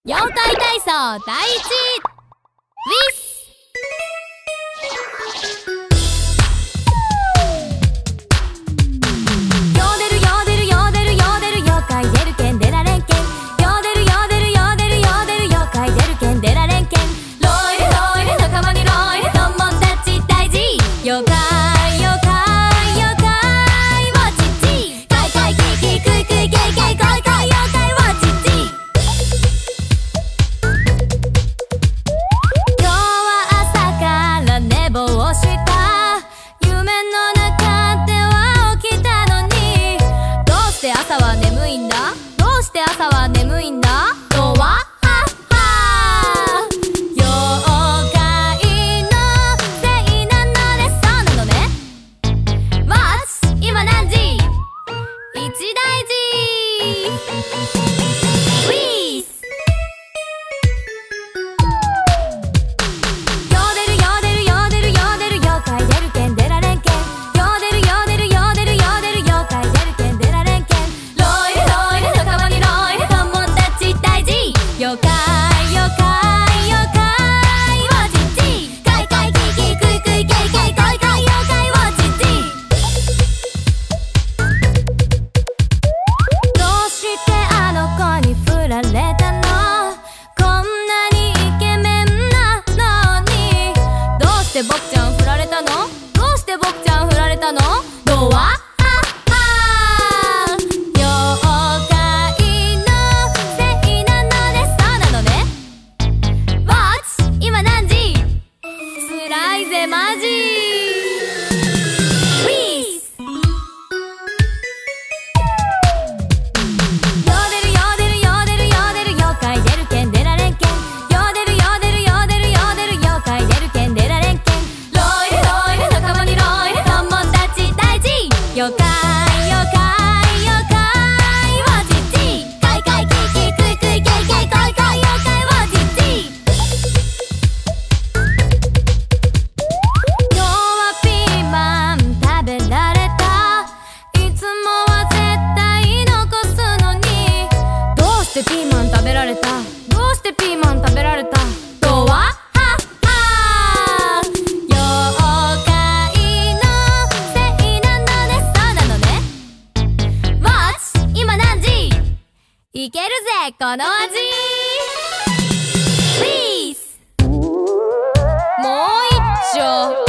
妖怪体操第一ウィス朝は眠いんだとは妖怪のせいなのでそうなのね What? 今何時 ?1 大事ウィースヨーデルヨーデルヨーデルヨーデル妖怪出るけん出られんけんヨーデルヨーデルヨーデルヨーデル妖怪出るけん出られんけんロイルロイル仲間にロイル妖怪妖怪妖怪ウォチチカイカイキキクイクイケイケイカイカイ妖怪ウォチチどうしてあの子に振られたのこんなにイケメンなのにどうして僕ちゃん振られたのどうして僕ちゃん振られたのどうはマジウィスヨーデルヨーデルヨーデルヨーデル妖怪出るけん出られんけんヨーデルヨーデルヨーデルヨーデル妖怪出るけん出られんけんロイルロイル仲間にロイル友達大事妖怪妖怪妖怪ウォチチカイカイキキクイクイケイケイカイカイ妖怪ウォチチピーマン食べられたどうしてピーマン食べられたとは妖怪のせいなのでそうなのね What? 今何時いけるぜこの味ウィースもう一丁